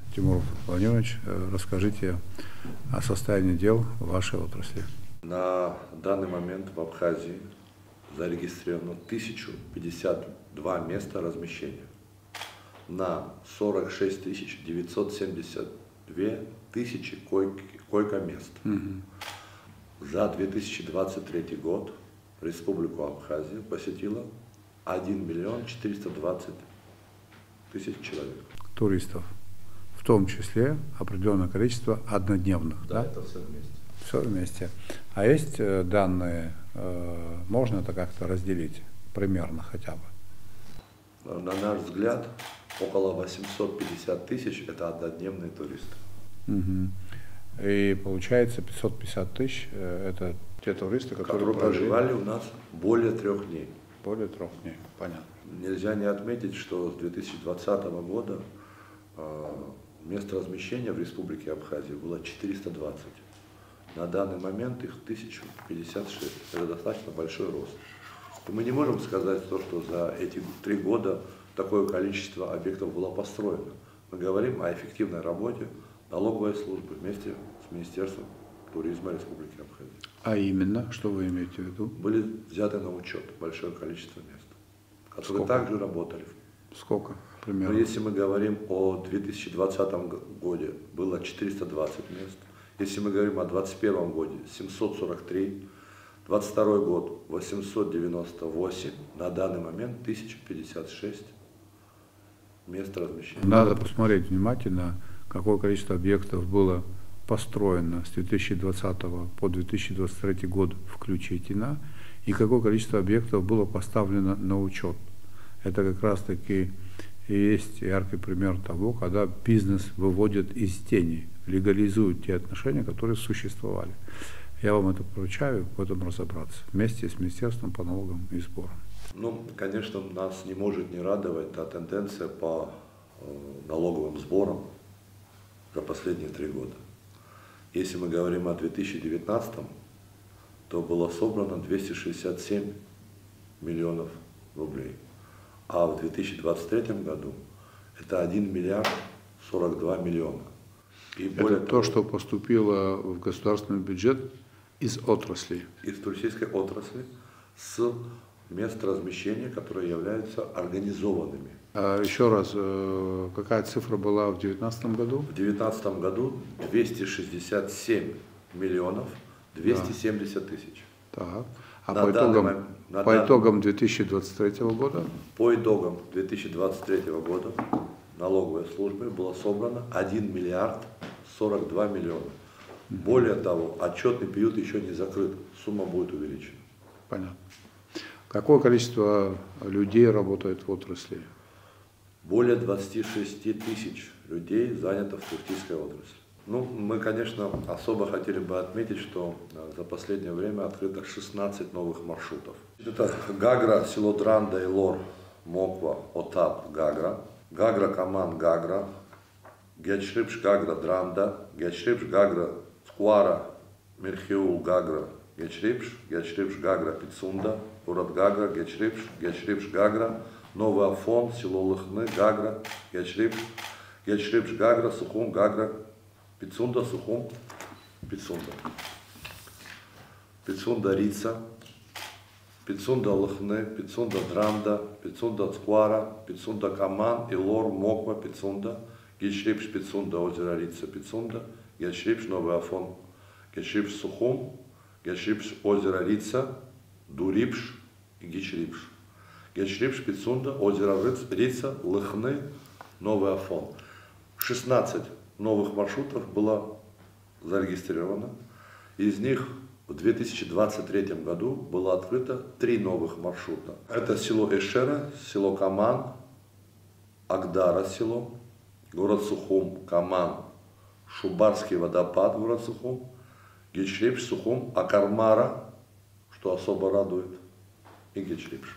Тимур Владимирович, расскажите о состоянии дел в вашей отрасли. На данный момент в Абхазии зарегистрировано 1052 места размещения на 46 972 тысячи койко-мест. За 2023 год Республику Абхазия посетило 1 миллион 420 тысяч человек. Туристов, в том числе определенное количество однодневных. Да, это все вместе. Все вместе. А есть данные, можно это как-то разделить примерно хотя бы? На наш взгляд, около 850 тысяч – это однодневные туристы. И получается 550 тысяч – это те туристы, которые проживали у нас более 3 дней. Более 3 дней, понятно. Нельзя не отметить, что с 2020 года мест размещения в Республике Абхазия было 420. На данный момент их 1056. Это достаточно большой рост. И мы не можем сказать, что за эти 3 года такое количество объектов было построено. Мы говорим о эффективной работе налоговой службы вместе с Министерством туризма Республики Абхазия. А именно, что вы имеете в виду? Были взяты на учет большое количество мест, которые также работали. Сколько примерно? Но если мы говорим о 2020 году, было 420 мест. Если мы говорим о 2021 году, 743. 2022 год 898. На данный момент 1056 мест размещения. Надо посмотреть внимательно, какое количество объектов было построено с 2020 по 2023 год включительно, и какое количество объектов было поставлено на учет. Это как раз таки и есть яркий пример того, когда бизнес выводит из тени, легализует те отношения, которые существовали. Я вам это поручаю, в этом разобраться, вместе с Министерством по налогам и сборам. Ну, конечно, нас не может не радовать та тенденция по налоговым сборам за последние 3 года. Если мы говорим о 2019, то было собрано 267 миллионов рублей. А в 2023 году это 1 миллиард 42 миллиона. И это то, что поступило в государственный бюджет из отрасли? Из туристической отрасли с мест размещения, которые являются организованными. А еще раз, какая цифра была в 2019 году? В 2019 году 267 миллионов 270 тысяч. Так. А по итогам 2023 года? По итогам 2023 года налоговой службой было собрано 1 миллиард 42 миллиона. Более того, отчетный период еще не закрыт, сумма будет увеличена. Понятно. Какое количество людей работает в отрасли? Более 26 тысяч людей занято в туристической отрасли. Ну, мы, конечно, особо хотели бы отметить, что за последнее время открыто 16 новых маршрутов. Это Гагра, село Дранда, Илор, Моква, Отап, Гагра, Гагра, Каман, Гагра, Гечрипш, Гагра, Дранда, Гечрипш, Гагра, Скуара, Мирхиул, Гагра, Гечрипш, Гечрипш, Гагра, Пицунда, город Гагра, Гечрипш, Гечрипш, Гагра, Новый Афон, село Лыхны, Гагра, Гечрипш, Гечрипш, Гагра, Сухум, Гагра, Пицунда, Сухум, Пицунда. Пицунда, Рица, Пицунда, Лыхны, Пицунда, Дранда, Пицунда, Скуара, Пицунда, Каман, Илор, Моква, Пицунда, Гечрипш, Пицунда, озеро Рица, Пицунда, Гечрипш, Новый Афон, Гечрипш, Сухум, Гечрипш, озеро Рица, Дурипш и Гечрипш. Гечрипш, Пицунда, озеро Рица, Лыхны, Новый Афон. 16 новых маршрутов было зарегистрировано. Из них в 2023 году было открыто 3 новых маршрута. Это село Эшера, село Каман, Агдара село, город Сухум, Каман, Шубарский водопад, город Сухум, Гечрипш, Сухум, Акармара, что особо радует, и Гечрипш.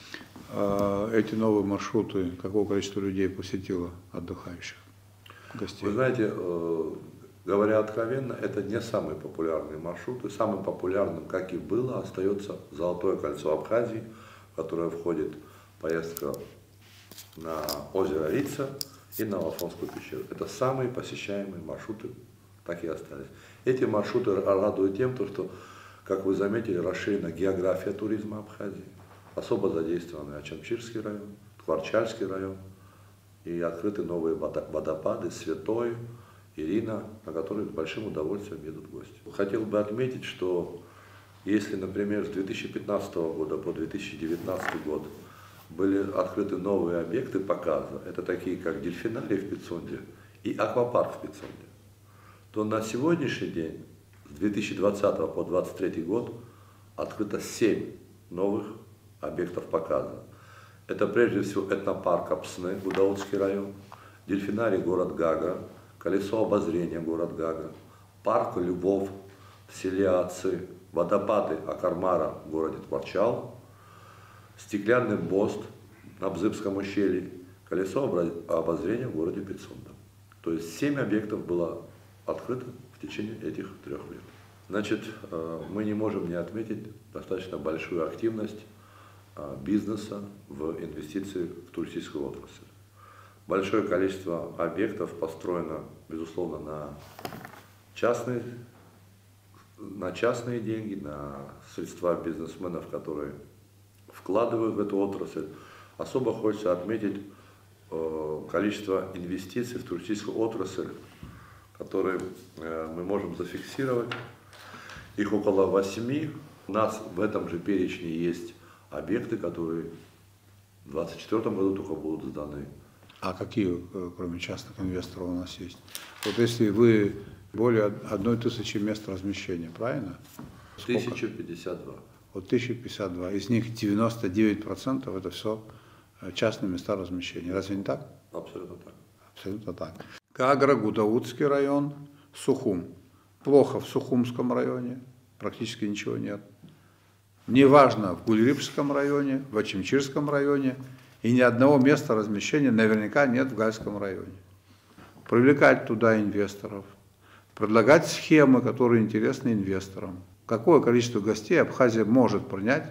Эти новые маршруты, какое количество людей посетило, отдыхающих, гостей? Вы знаете, говоря откровенно, это не самые популярные маршруты. Самым популярным, как и было, остается Золотое кольцо Абхазии, в которое входит поездка на озеро Рица, и на Афонскую пещеру. Это самые посещаемые маршруты, так и остались. Эти маршруты радуют тем, что, как вы заметили, расширена география туризма Абхазии, особо задействованы Ачамчирский район, Тхварчальский район, и открыты новые водопады Святой, Ирина, на которые с большим удовольствием едут гости. Хотел бы отметить, что если, например, с 2015 года по 2019 год были открыты новые объекты показа, это такие как дельфинарий в Пицунде и аквапарк в Пицунде, то на сегодняшний день, с 2020 по 2023 год, открыто 7 новых объектов показа. Это прежде всего этнопарк Апсны, Гудаутский район, дельфинарий город Гагра, колесо обозрения город Гагра, парк Львов в селе Ацы, водопады Акармара в городе Тхварчал, стеклянный мост на Бзыбском ущелье, колесо обозрения в городе Пицунда. То есть 7 объектов было открыто в течение этих 3 лет. Значит, мы не можем не отметить достаточно большую активность бизнеса в инвестиции в туристическую отрасль. Большое количество объектов построено, безусловно, на частные деньги, на средства бизнесменов, которые вкладывают в эту отрасль. Особо хочется отметить количество инвестиций в туристическую отрасль, которые мы можем зафиксировать. Их около 8. У нас в этом же перечне есть объекты, которые в 2024 году только будут сданы. А какие, кроме частных инвесторов, у нас есть? Вот если вы более 1000 мест размещения, правильно? 1052. Вот 1052. Из них 99% это все частные места размещения. Разве не так? Абсолютно так. Абсолютно так. Гагра, Гудаутский район, Сухум. Плохо в Сухумском районе, практически ничего нет. Неважно в Гульрипском районе, в Ачимчирском районе, и ни одного места размещения наверняка нет в Гальском районе. Привлекать туда инвесторов, предлагать схемы, которые интересны инвесторам. Какое количество гостей Абхазия может принять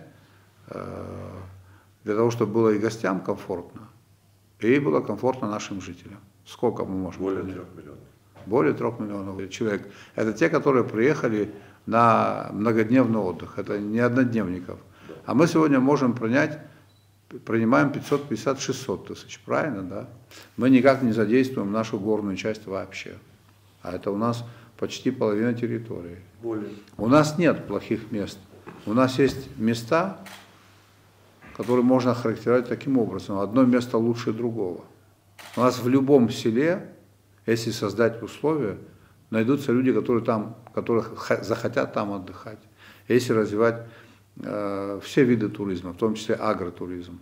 для того, чтобы было и гостям комфортно, и было комфортно нашим жителям? Сколько мы можем Более принять? 3 миллионов. Более 3 миллионов человек. Это те, которые приехали на многодневный отдых. Это не однодневников. Да. А мы сегодня можем принимаем 550-600 тысяч, правильно, да? Мы никак не задействуем нашу горную часть вообще. А это у нас почти половина территории. Более. У нас нет плохих мест. У нас есть места, которые можно характеризовать таким образом. Одно место лучше другого. У нас в любом селе, если создать условия, найдутся люди, которые захотят там отдыхать. Если развивать все виды туризма, в том числе агротуризм.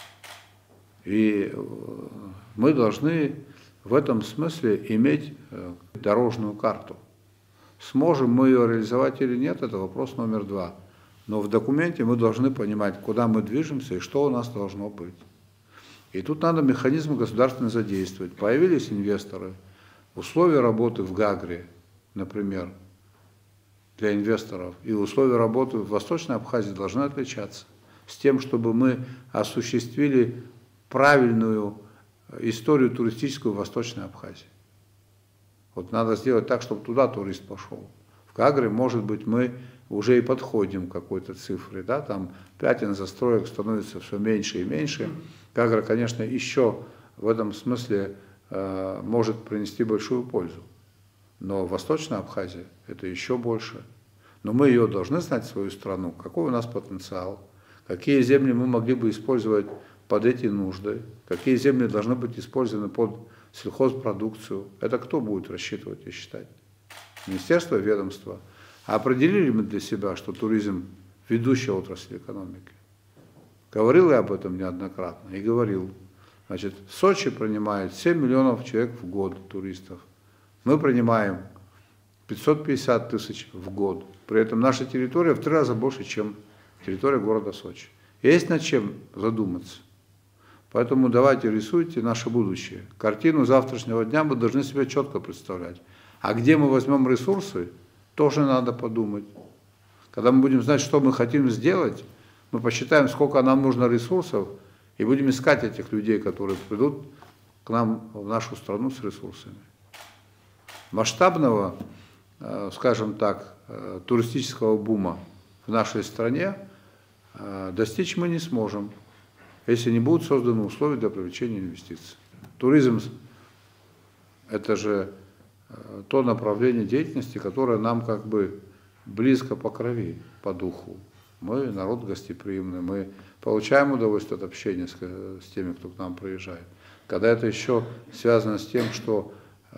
И мы должны в этом смысле иметь дорожную карту. Сможем мы ее реализовать или нет, это вопрос номер 2. Но в документе мы должны понимать, куда мы движемся и что у нас должно быть. И тут надо механизмы государственные задействовать. Появились инвесторы, условия работы в Гагре, например, для инвесторов, и условия работы в Восточной Абхазии должны отличаться, с тем, чтобы мы осуществили правильную историю туристическую в Восточной Абхазии. Вот надо сделать так, чтобы туда турист пошел. В Гагре, может быть, мы уже и подходим к какой-то цифре, да, там пятен застроек становится все меньше и меньше. Гагра, конечно, еще в этом смысле может принести большую пользу. Но Восточная Абхазия – это еще больше. Но мы ее должны знать, свою страну, какой у нас потенциал, какие земли мы могли бы использовать под эти нужды, какие земли должны быть использованы под сельхозпродукцию. Это кто будет рассчитывать и считать? Министерство, ведомство. А определили мы для себя, что туризм – ведущая отрасль экономики. Говорил я об этом неоднократно и говорил. Значит, Сочи принимает 7 миллионов человек в год туристов. Мы принимаем 550 тысяч в год. При этом наша территория в 3 раза больше, чем территория города Сочи. Есть над чем задуматься. Поэтому давайте рисуйте наше будущее. Картину завтрашнего дня мы должны себе четко представлять. А где мы возьмем ресурсы, тоже надо подумать. Когда мы будем знать, что мы хотим сделать, мы посчитаем, сколько нам нужно ресурсов, и будем искать этих людей, которые придут, нам в нашу страну с ресурсами. Масштабного, скажем так, туристического бума в нашей стране достичь мы не сможем, если не будут созданы условия для привлечения инвестиций. Туризм – это же то направление деятельности, которое нам как бы близко по крови, по духу. Мы народ гостеприимный, мы получаем удовольствие от общения с теми, кто к нам приезжает. Когда это еще связано с тем, что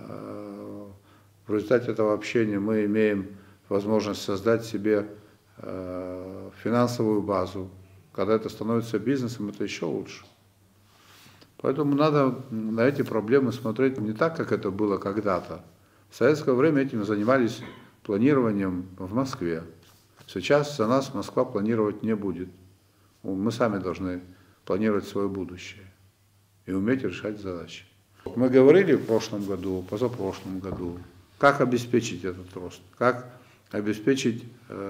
в результате этого общения мы имеем возможность создать себе финансовую базу, когда это становится бизнесом, это еще лучше. Поэтому надо на эти проблемы смотреть не так, как это было когда-то. В советское время этим занимались планированием в Москве. Сейчас за нас Москва планировать не будет. Мы сами должны планировать свое будущее и уметь решать задачи. Мы говорили в прошлом году, позапрошлом году, как обеспечить этот рост, как обеспечить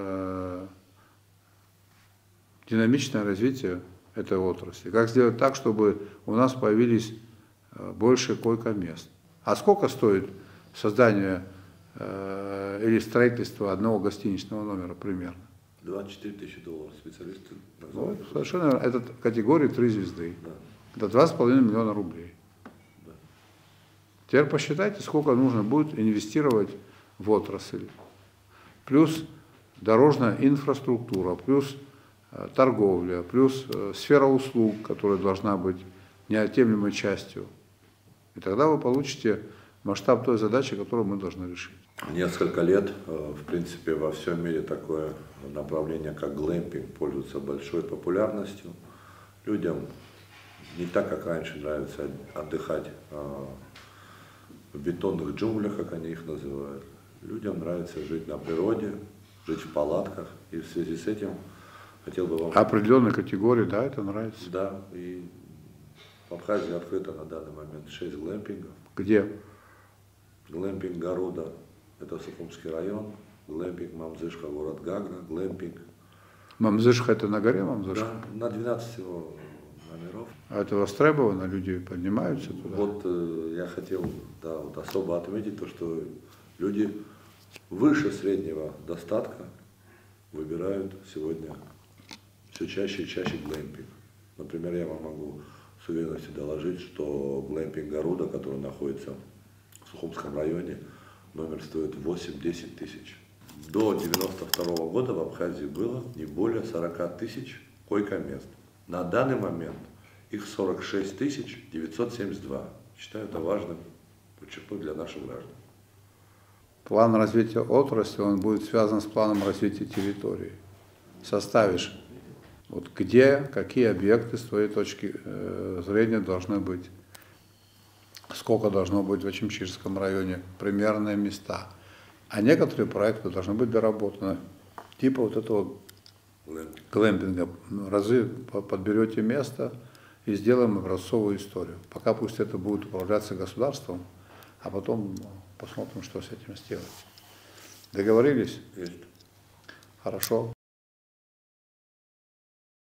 динамичное развитие этой отрасли, как сделать так, чтобы у нас появились больше койко-мест. А сколько стоит создание или строительство одного гостиничного номера примерно? 24 тысячи долларов специалисты. Вот, совершенно, это категория 3 звезды. Да. Это 2,5 миллиона рублей. Да. Теперь посчитайте, сколько нужно будет инвестировать в отрасль. Плюс дорожная инфраструктура, плюс торговля, плюс сфера услуг, которая должна быть неотъемлемой частью. И тогда вы получите масштаб той задачи, которую мы должны решить. Несколько лет, в принципе, во всем мире такое направление, как глэмпинг, пользуется большой популярностью. Людям не так, как раньше, нравится отдыхать в бетонных джунглях, как они их называют. Людям нравится жить на природе, жить в палатках. И в связи с этим хотел бы вам... Определенной категории, да, это нравится. Да, и в Абхазии открыто на данный момент 6 глэмпингов. Где? Глэмпинг Гаруда, это Сухумский район, глэмпинг Мамзышха, город Гагра, глэмпинг. Мамзышха это на горе Мамзышха? Да, на 12 всего номеров. А это востребовано, люди поднимаются туда? Вот я хотел вот особо отметить то, что люди выше среднего достатка выбирают сегодня все чаще и чаще глэмпинг. Например, я вам могу с уверенностью доложить, что глэмпинг Гаруда, который находится в Сухумском районе, номер стоит 8-10 тысяч. До 1992 года в Абхазии было не более 40 тысяч койко-мест. На данный момент их 46 972. Считаю это важным подчеркнуть для наших граждан. План развития отрасли, он будет связан с планом развития территории. Составишь, вот где, какие объекты с твоей точки зрения должны быть, сколько должно быть в Ачимчирском районе, примерные места. А некоторые проекты должны быть доработаны. Типа вот этого глэмпинга. Разы подберете место и сделаем образцовую историю. Пока пусть это будет управляться государством, а потом посмотрим, что с этим сделать. Договорились? Есть. Хорошо.